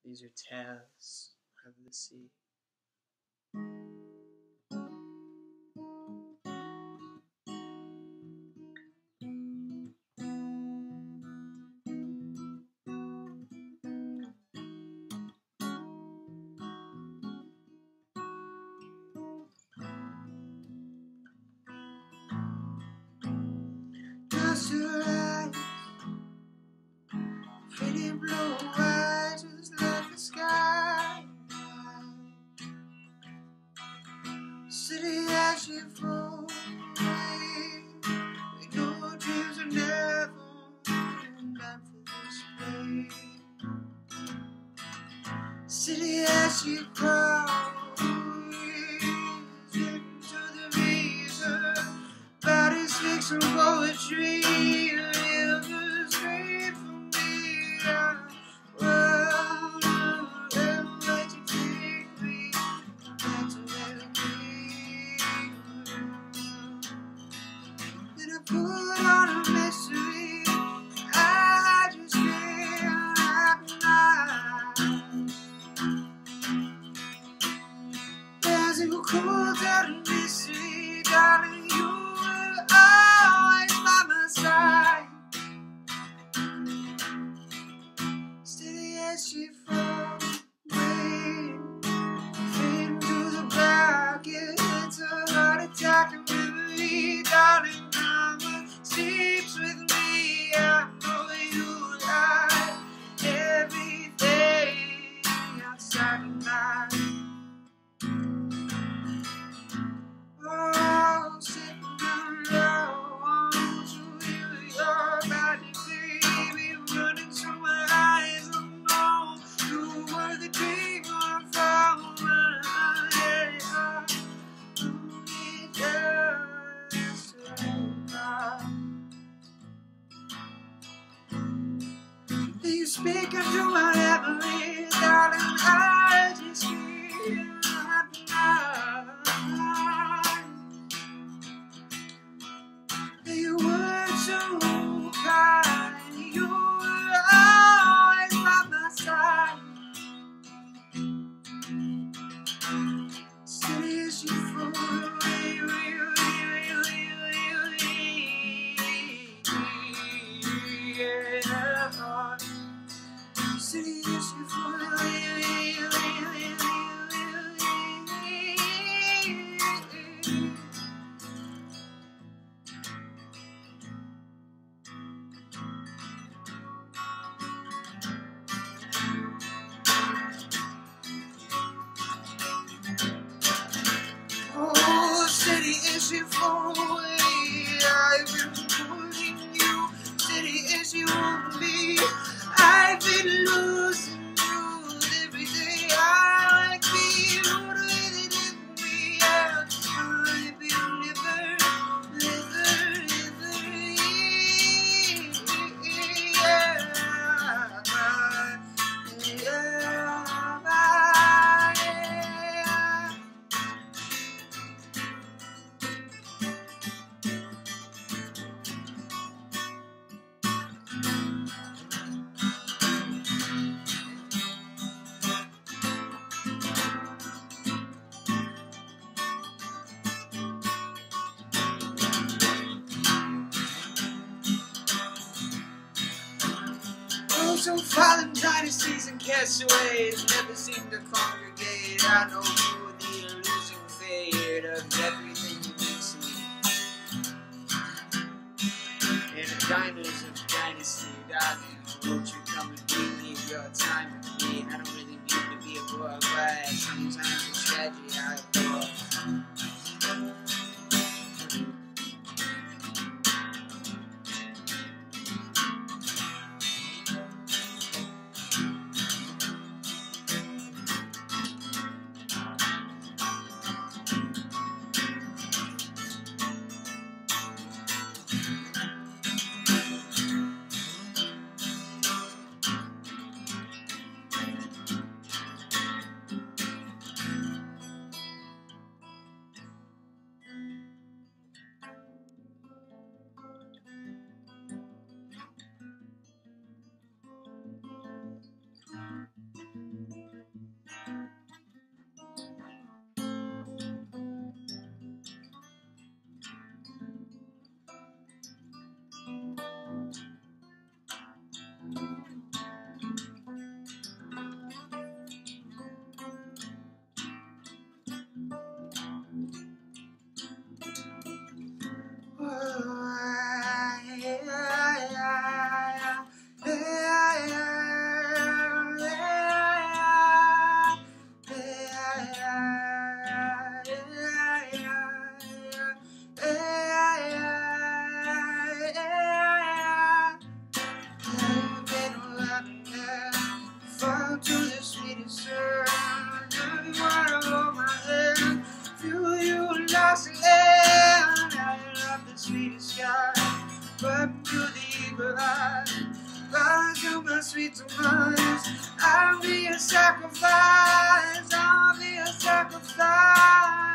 These are tales of the sea. Close your eyes, pretty blue eyes, just love the sky. City as you fall away, we know dreams are never meant for this place. City as you crawl into the river, bodies fix some poetry, rivers straight from me. Put on a mystery, I just can't happy night. As it will cool down in mystery, darling, you were always by my side. Steady as she falls away, fading through the black, it's a heart attack and memory, darling. Sleeps with me, I know you like everything outside of mine. Oh, sitting alone to your body, baby, running through my eyes. Oh no, you were the dream of all my head. Only just you speak into my memories, darling, I just can't happy night. You were so kind, you were always by my side. Steady as you fall away, city as you fall away. Oh, city as you fall away, I've been holding you. City as you want me, I've been losing you every day. I like being motivated in me. I've been living, so fallen dynasties and castaways never seem to congregate. I know you were the illusion fade of everything you meant to me. In the diners of dynasty, darling, won't you come and give me your time with me? I don't really mean to be a boy, but sometimes it's tragedy I adore. sweet to my lips. I'll be a sacrifice. I'll be a sacrifice.